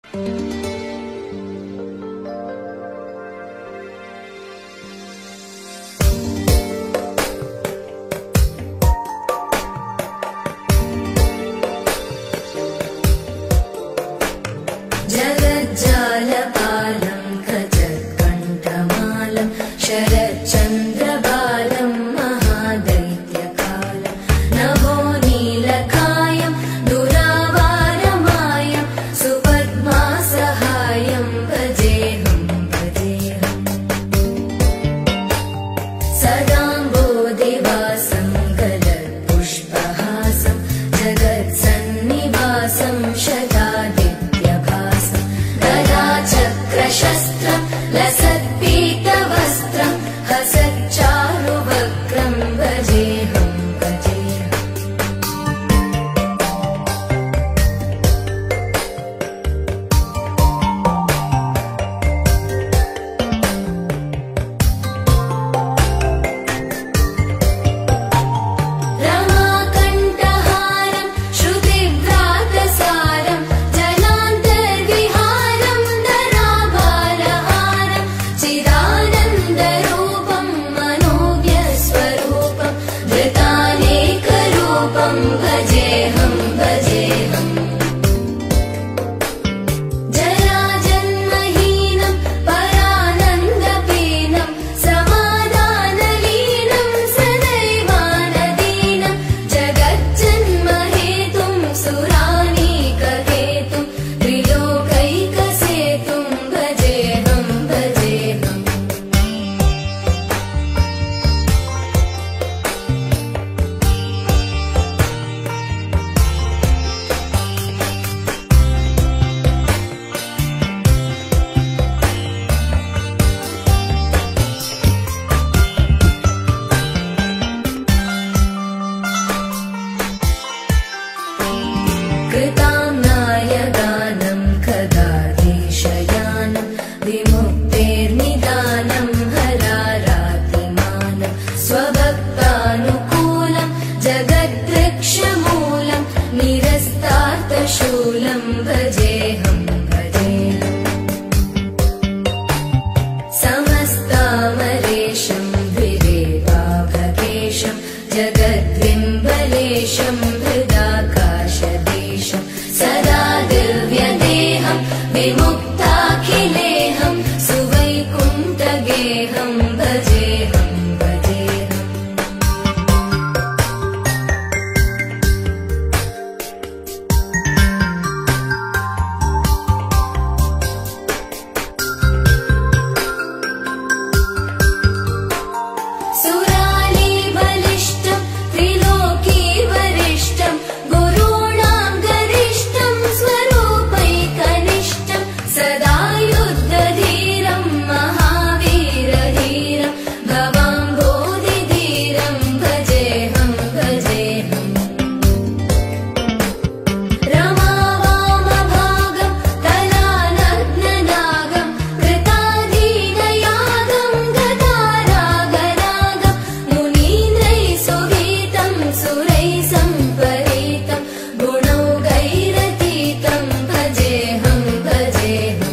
जगज्जालपालं खजत्कण्ठमालं शरच्चन्द्रबालं महादैत्यकालं नभो नीलकायं दुरावारमायं सुपद्मासहायं भजेऽहं भजेऽहम् सदाम्बोधिवासं गलत्पुष्पहासं जगत्सन्निवासं शतादित्यभासं गदाचक्रशस्त्रं लसत्पीतवस्त्रं हसच्चारुवक्त्रं भजेऽहं भजेऽहम् रमाकण्ठहारं श्रुतिव्रातसारं जनान्तर्विहारं धराभारहारं चिदानन्दरूपं मनोज्ञस्वरूपं धृतानेकरूपं भजेऽहं भजेऽहम् जराजन्महीनं परानन्दपीनं समाधानलीनं सदैवानदीनं जगज्जन्महेतुं सुरानीकहेतुं त्रिलोकैकसेतुं भजेऽहं भजेऽहम् कृताम्नायगानं खगाधीशयानं विमुक्तेर्निदानं हरारातिमानं स्वभक्तानुकूलं जगद्वृक्षमूलं निरस्तार्थशूलं भजेऽहं भजेऽहम् समस्तामरेशं द्विरेवाभकेशं जगद्बिम्बलेशं हृदाकाशदेशं सदा दिव्यदेहं विमुक्ताखिलेहं सुवैकुण्ठगेहं भजेऽहं भजेऽहम् सुरालीबलिष्ठं त्रिलोकीवरिष्ठं गुरूणां गरिष्ठं स्वरूपैकनिष्ठं सदा युद्धधीरं महावीरधीरं भवाम्भोधिधीरं भजेऽहं भजेऽहम् रमावामभागं तलानग्ननागं कृताधीनयागं गदारागरागं मुनीन्द्रैः सुगीतं सुरैः सम्परीतं गुणौघैरतीतं भजेऽहं भजेऽहम्